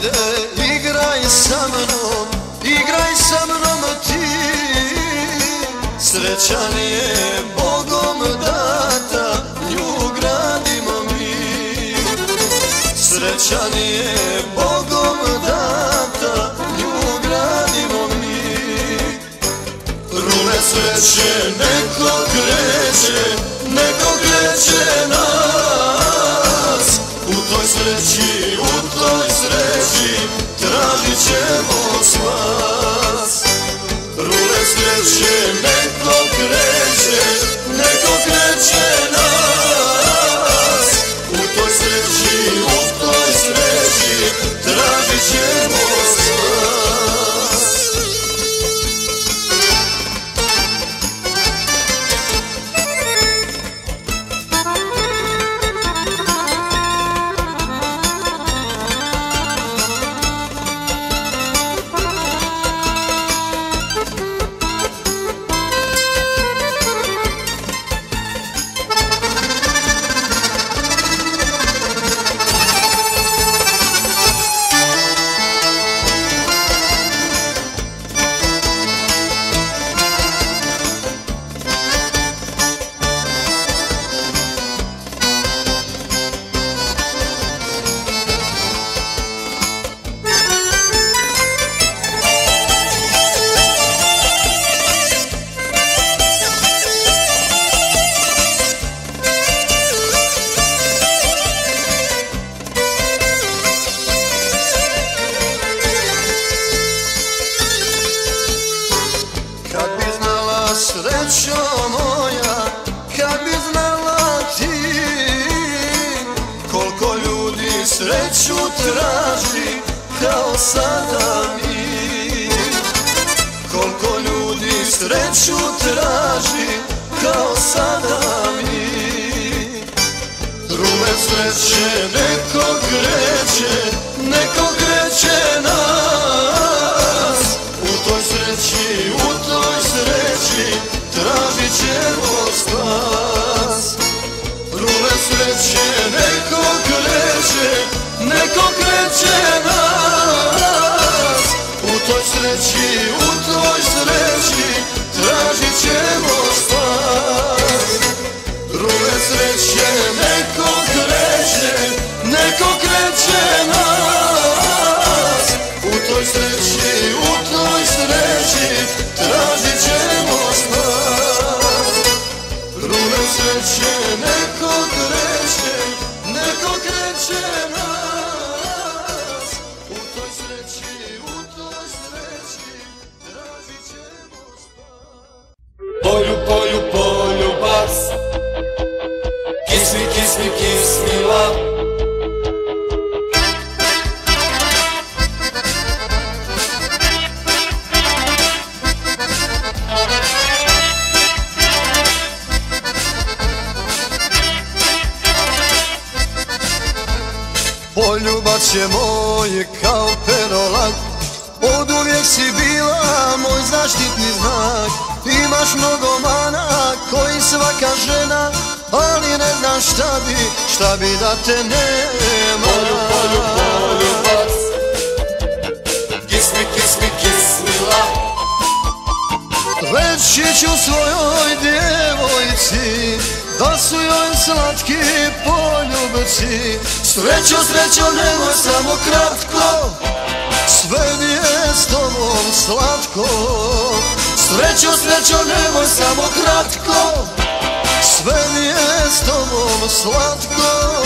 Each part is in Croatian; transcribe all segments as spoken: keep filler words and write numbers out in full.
ajde, igraj sa mnom, igraj sa mnom ti. Srećan je Bogom data, nju gradimo mi. Srećan je Bogom data, nju gradimo mi. Rule sreće neko kreće, neko kreće nas. U toj sreći, u toj sreći tražit ćemo spas. Rule sreće neko kreće, neko kreće nas. U toj sreći, u toj sreći tražit ćemo spas. Srećo moja, kad bi znala ti koliko ljudi sreću traži kao sada mi. Koliko ljudi sreću traži kao sada mi. Rule sreće neko kreće, neko kreće nas. U toj sreći, u toj sreći tražit ćemo spas. Rule sreće neko kreće, neko kreće nas. U toj sreći, u toj sreći tražit ćemo spas. Rule sreće neko kreće, neko kreće nas. U toj sreći, u toj sreći tražit ćemo spas. Rule sreće neko kreće, neko kreće nas. U toj sreći, u toj sreći tražit ćemo spas. Polju, polju, polju bas, kismi, kismi, kismila. Poljubac je moj kao perolak, oduvijek si bila moj zaštitni znak. Imaš mnogo mana koji svaka žena, ali ne znam šta bi, šta bi da te nema. Polju, polju, poljubac, kismi, kismi, kismila. Reći ću svojoj djevojci da su joj slatki poljubci. Srećo, srećo, nemoj samo kratko, sve mi je s tobom slatko. Srećo, srećo, nemoj samo kratko, sve mi je s tobom slatko.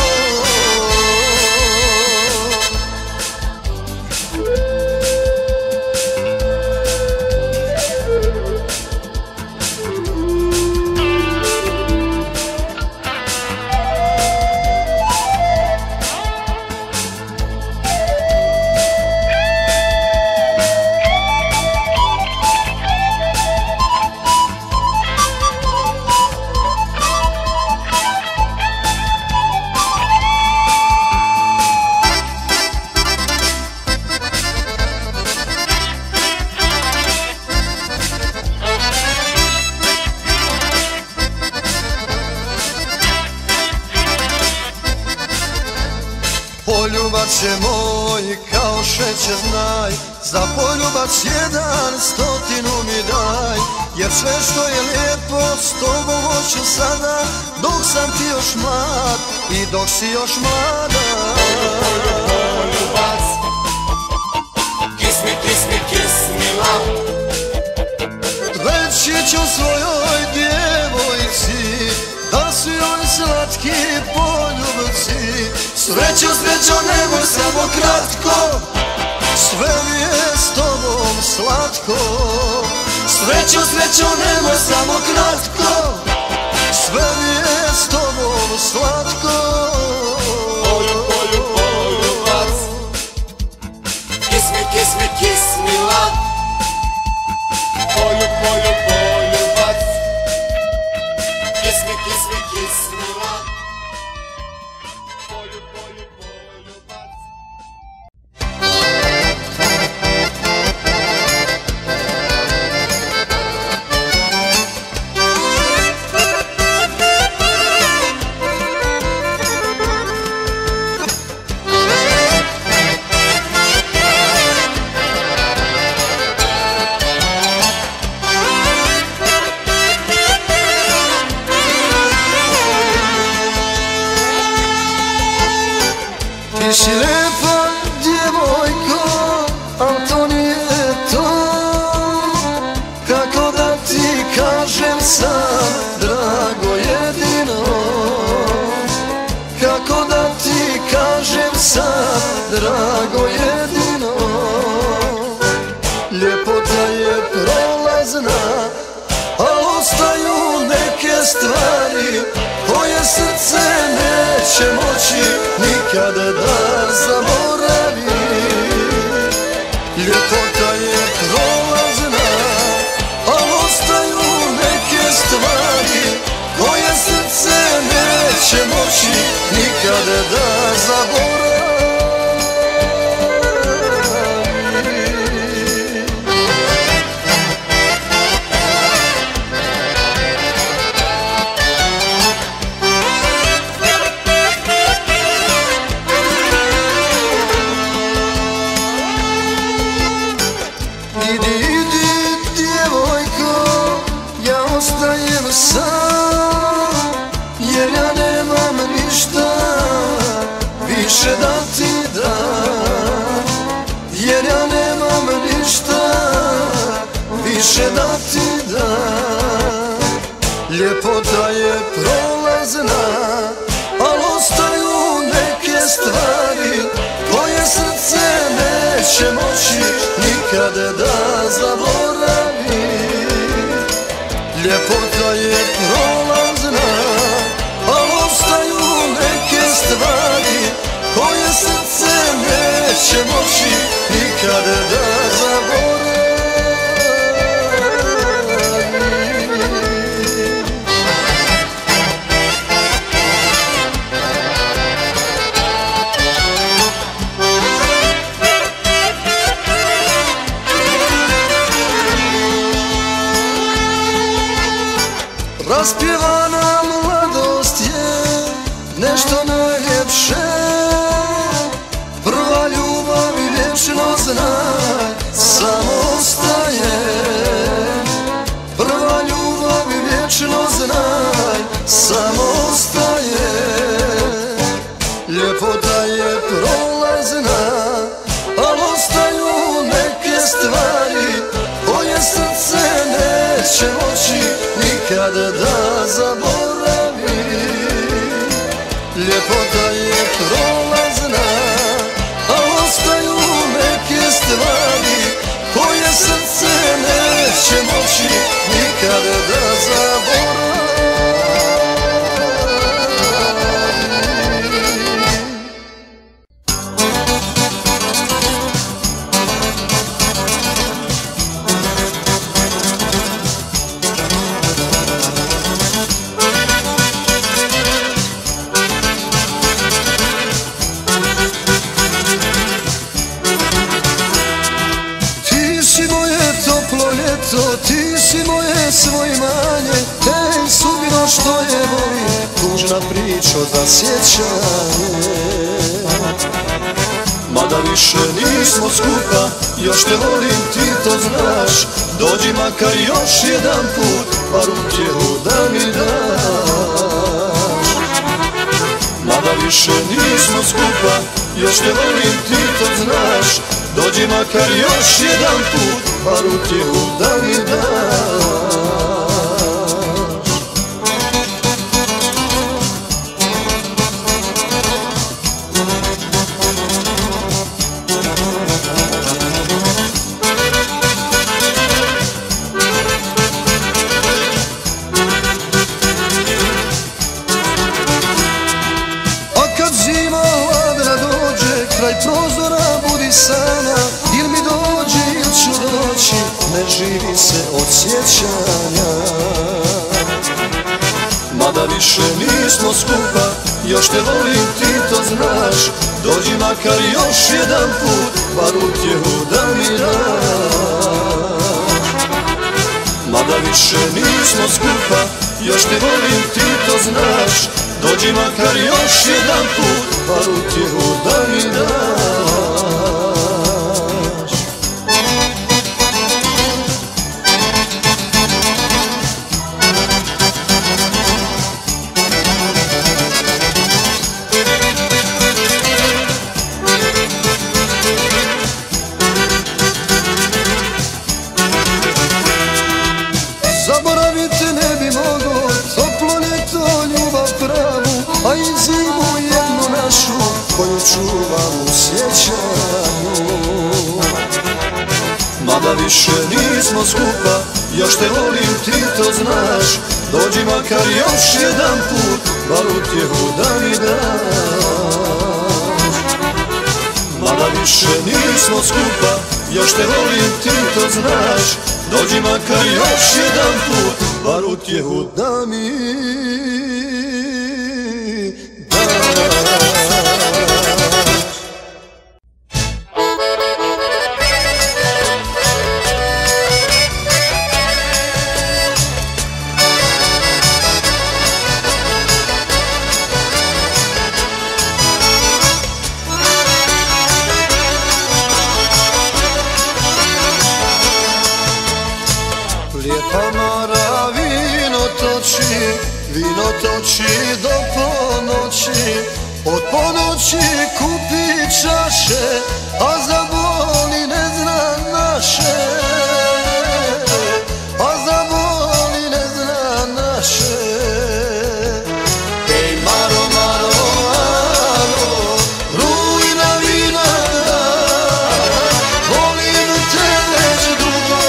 Braće moji, kao šećer znaj, za poljubac jedan stotinu mi daj. Jer sve što je lijepo s tobom hoću sada, dok sam ti još mlad i dok si još mlada. Poljubac, kiss me, kiss me, kiss me love. Reći ću svojoj djevojci da su joj slatki poljubci. Srećo, srećo, nemoj samo kratko, sve mi je s tobom slatko. Srećo, srećo, nemoj samo kratko, sve mi je s tobom slatko. Polju, polju, poljubac, kiss me, kiss me, kiss me love. Polju, polju, poljubac, kiss me, kiss me, kiss me love. Polju, polju, poljubac. Ti si lijepa djevojko, al to nije to. Kako da ti kažem sad, drago jedino. Kako da ti kažem sad, drago jedino. Ljepota je prolazna, a ostaju neke stvari koje srce neće moći nikada da zaboravi. Ljepota je prolazna, a ostaju neke stvari koje srce neće moći nikada da zaboravi. Idi, idi, djevojko, ja ostajem sam, jer ja nemam ništa više da ti dam. Jer ja nemam ništa više da ti dam. Ljepota je prolazna, al ostaju neke stvari koje srce neće moći nikada da zaboravi. Ljepota je prolazna, al ostaju neke stvari koje srce neće moći nikada da zaboravi. Raspjevana mladost je nešto najljepše, prva ljubav i vječno znaj samo ostaje. Prva ljubav i vječno znaj samo ostaje. Ljepota je prolazna, al ostaju neke stvari koje srce neće moći nikada da zaboravi. Ljepota je prolazna, a ostaju neke stvari koje srce neće moći nikada da zaboravi. Ti si moje svoj manje, ej sudbino što je volim, tužna priča za sjećanje. mada više nismo skupa, još te volim, ti to znaš. Dođi makar još jedan put, bar utjehu da mi daš. Mada više nismo skupa, još te volim, ti to znaš. Dođi makar još jedan put, bar utjehu da mi daš. Kraj prozora budi sana, il mi dođi il ću doći, ne živi se od sjećanja. Mada više nismo skupa, još te volim, ti to znaš. Dođi makar još jedan put, bar utjehu da mi daš. Mada više nismo skupa, još te volim, ti to znaš. Dođi makar još jedan put, bar utjehu da mi daš. Zaboraviti ne bi mogo, toplo ljeto, ljubav pravu, a i zimu jednu našu, koju čuvam u sjećanju. Mada više nismo skupa, još te volim, ti to znaš. Dođi makar još jedan put, bar utjehu da mi daš. Mada više nismo skupa, još te volim, ti to znaš. Dođi makar još jedan put, bar utjehu da mi daš. Lijepa Mara vino toči, vino toči do ponoći. Od ponoći kupi čaše, a za boli ne zna naše. A za boli ne zna naše. Ej Maro, Maro, Maro, rujna vina daj, volim te već dugo.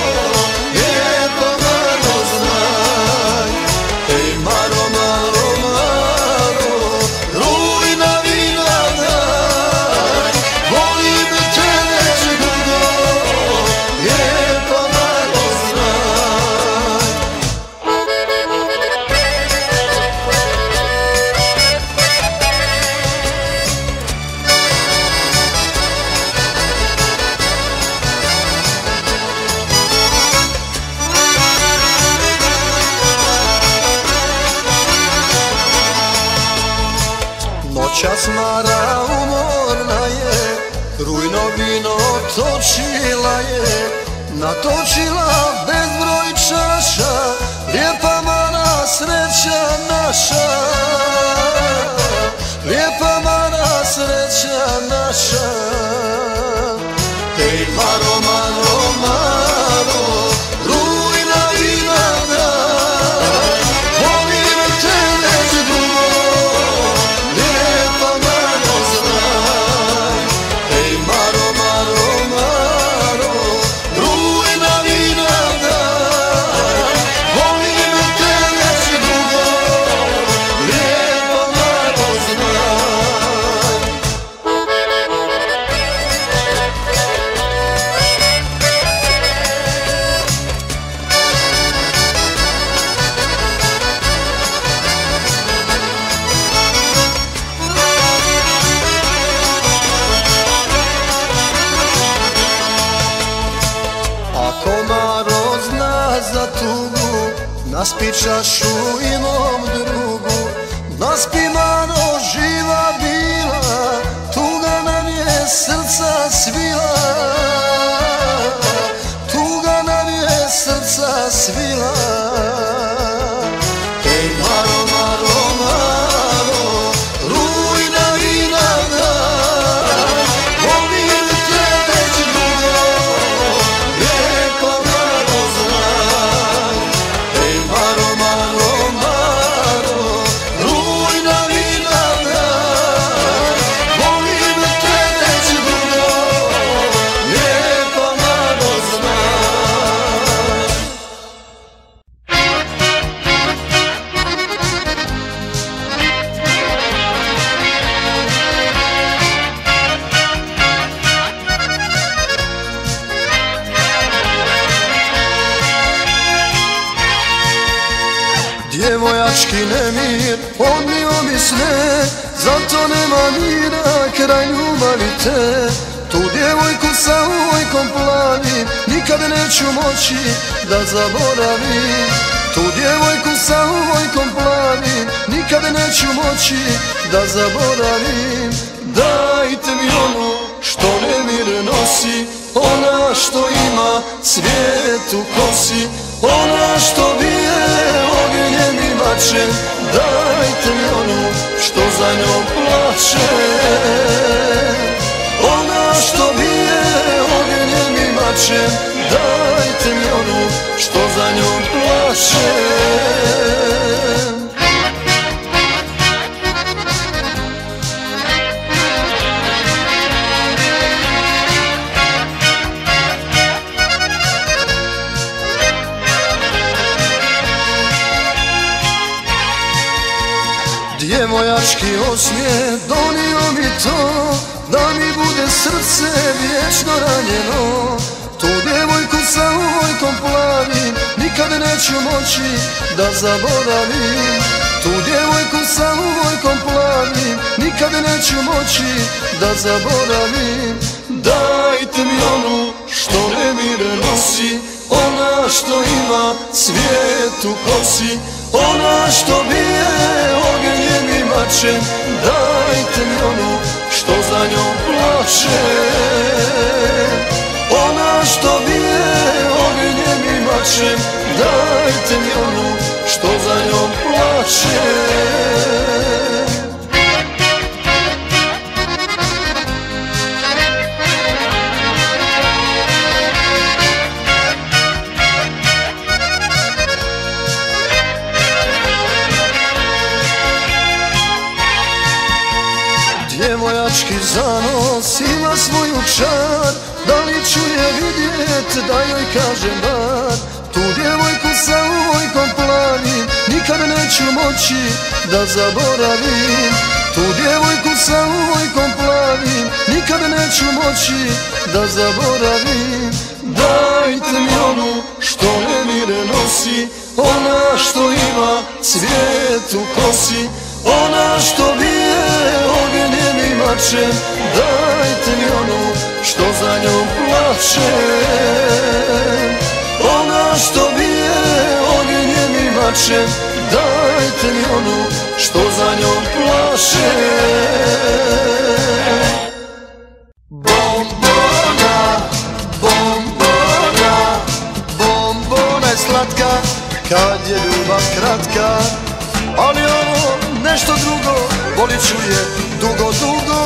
Noćas Mara umorna je, rujno vino točila je. Natočila bezbroj čaša, lijepa Mara sreća naša. Lijepa Mara sreća naša. Ej Maro, Maro, Maro, rujna vina daj, volim te već dugo. Za tugu, naspi čašu i mom drugu. Naspi Maro, živa bila, tuga nam je srce. svila, tuga nam je srca svila. Ej Maro, Maro, Maro, rujna i na dan, volim te već dugo, lijepa Maro znam. Ej Maro, Maro, Maro, rujna i na dan, volim te već dugo, lijepa Maro znam. Djevojački nemir odnio mi sne, zato nema mira kraj ljubavi te. Tu djevojku sa uvojkom plavim nikad neću moći da zaboravim. Tu djevojku sa uvojkom plavim nikad neću moći da zaboravim. Dajte mi onu što nemir nosi, ona što ima cvijet u kosi, ona što bije ognjem i mačem. Dajte mi onu što za njom plače, ona što bije ognjem i mačem. Dajte mi onu što za njom plače. Djevojački osmijeh donio mi to, da mi bude srce vječno ranjeno. Tu djevojku sa uvojkom plavim nikad neću moći da zaboravim. Tu djevojku sa uvojkom plavim nikad neću moći da zaboravim. Dajte mi onu što nemir nosi, ona što ima cvijet u kosi, ona što bije ognjem i mačem. Dajte mi onu što za njom plače, ona što bije ognjem i mačem. Dajte mi onu što za njom plače. Djevojački zanos ima svoju čar, da li ću je vidjet da joj kažem bar. Tu djevojku sa uvojkom plavim nikad neću moći da zaboravim. Tu djevojku sa uvojkom plavim nikad neću moći da zaboravim. Dajte mi onu što nemir nosi, ona što ima cvijet u kosi, ona što bije ognjem i mačem. Dajte mi onu što za njom plače, ona što bije ognjem i mačem. Dajte mi onu što za njom plače. Bombona, bombona, bombona je slatka kad je ljubav kratka, ali ovo nešto drugo, volit ću je dugo, dugo.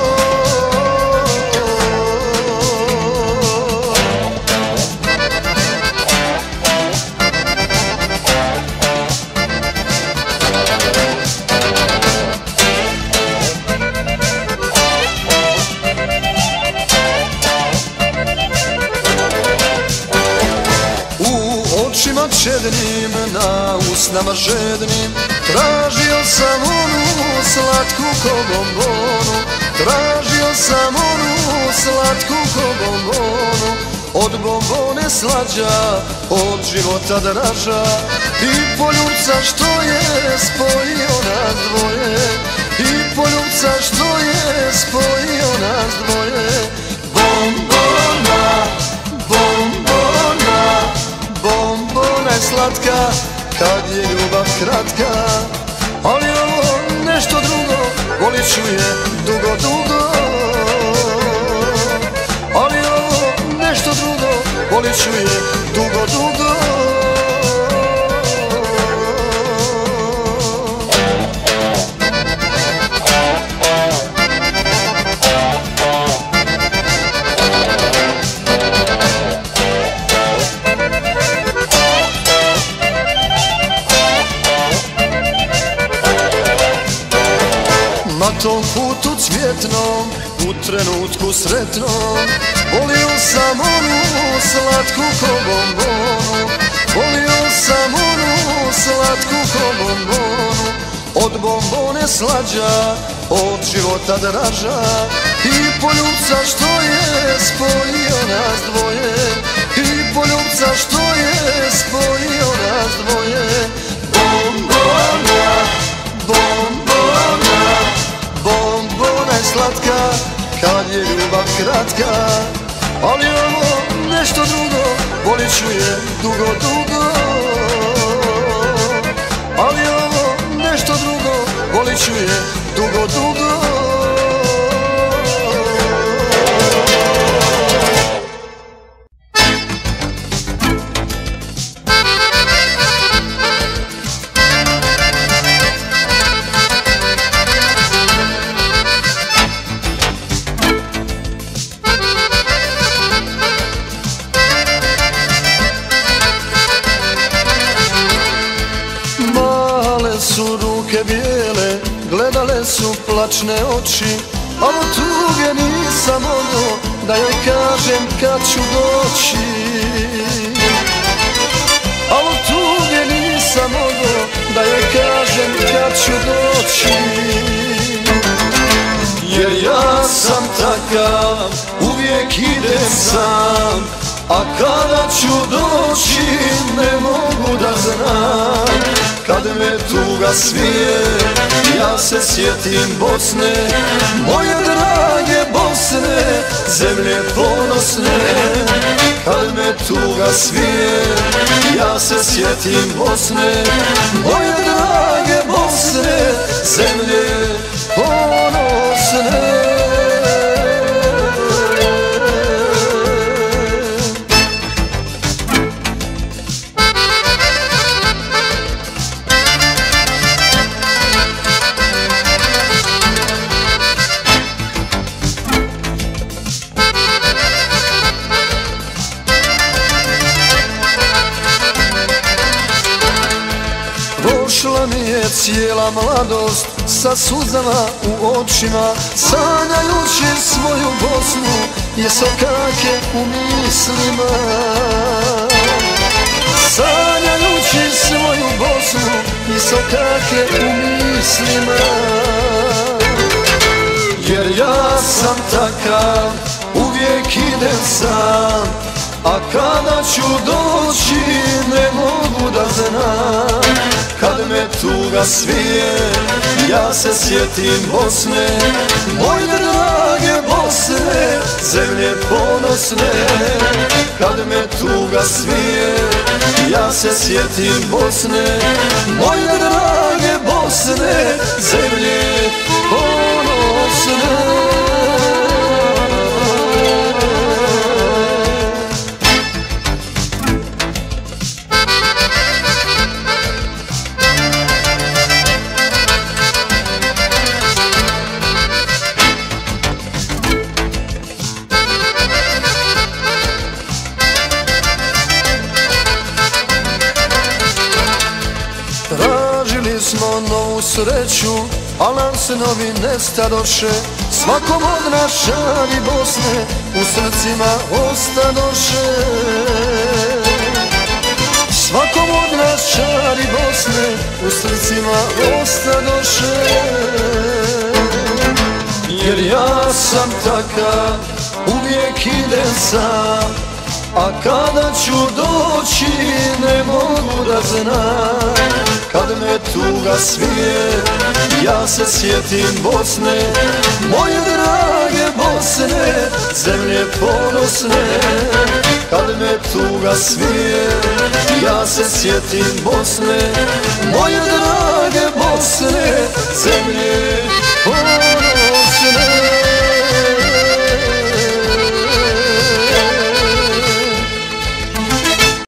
U očima čednim, na usnama žednim, tražio sam onu slatku ko bombonu. Tražio sam onu slatku ko bombonu. Od bombone slađa, od života draža, i poljubca što je spojio nas dvoje, i poljubca što je spojio nas dvoje. Bombona, bombona, bombona je slatka kad je ljubav kratka, ali ovo nešto drugo, volit ću je dugo, dugo. ću je dugo, dugo. Na tom putu cvjetnom, u trenutku sretnom, volio sam onu slatku ko bombonu. Volio sam onu slatku ko bombonu. Od bombone slađa, od života draža, i poljubca što je spojio nas dvoje, i poljubca što je spojio nas dvoje. Bombona, bombona, bombona je slatka kad je ljubav kratka, ali ovo nešto drugo, volit ću je dugo, dugo. Ali ovo nešto drugo, volit ću je dugo, dugo. Su ruke bijele, gledale su plačne oči, a od tuge nisam mogao da joj kažem kad ću doći. A od tuge nisam mogao da joj kažem kad ću doći. Jer ja sam takav, uvijek idem sam, a kada ću doći ne mogu da znam. Kad me tuga svije, ja se sjetim Bosne, moje drage Bosne, zemlje ponosne. Kad me tuga svije, ja se sjetim Bosne, moje drage Bosne, zemlje ponosne. Prošla mi je cijela mladost sa suzama u očima, sanjajući svoju Bosnu i sokake u mislima. Sanjajući svoju Bosnu i sokake u mislima. Jer ja sam takav, uvijek idem sam, a kada ću doći ne mogu da znam. Kad me tuga svije, ja se sjetim Bosne, moje drage Bosne, zemlje ponosne. Kad me tuga svije, ja se sjetim Bosne, moje drage Bosne, zemlje ponosne. Tražili smo novu sreću, al nam se novi nestadoše. Svakom od nas šari Bosne u srcima ostadoše. Svakom od nas šari Bosne u srcima ostadoše. Jer ja sam takav, uvijek idem sam, a kada ću doći ne mogu da znam. Kad me tuga svije, ja se sjetim Bosne, moje drage Bosne, zemlje ponosne. Kad me tuga svije, ja se sjetim Bosne, moje drage